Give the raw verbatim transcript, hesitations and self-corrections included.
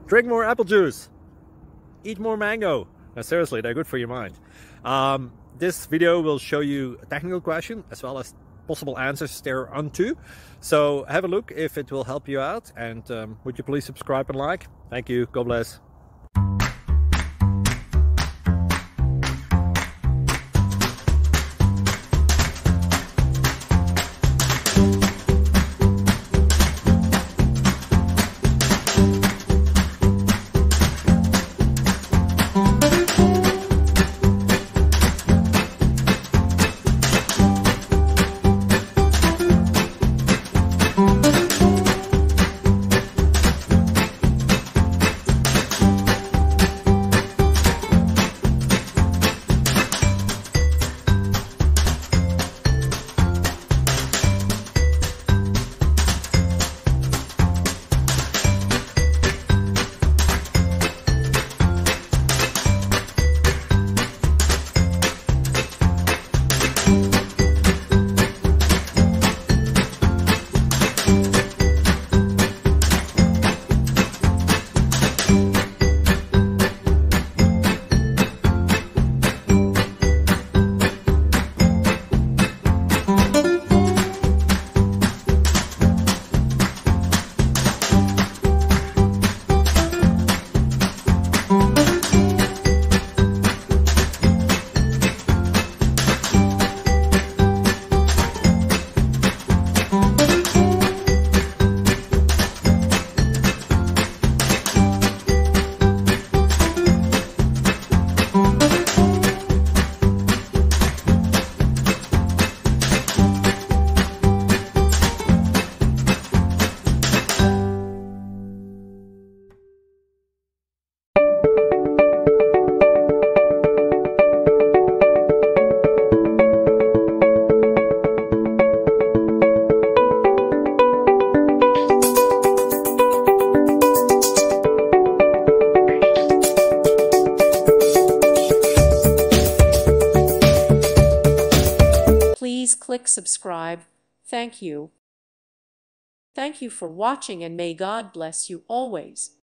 drink more apple juice, eat more mango. Now, seriously, they're good for your mind. Um, this video will show you a technical question as well as possible answers thereunto. So have a look if it will help you out, and um, would you please subscribe and like? Thank you. God bless. Please click subscribe. Thank you. Thank you for watching, and may God bless you always.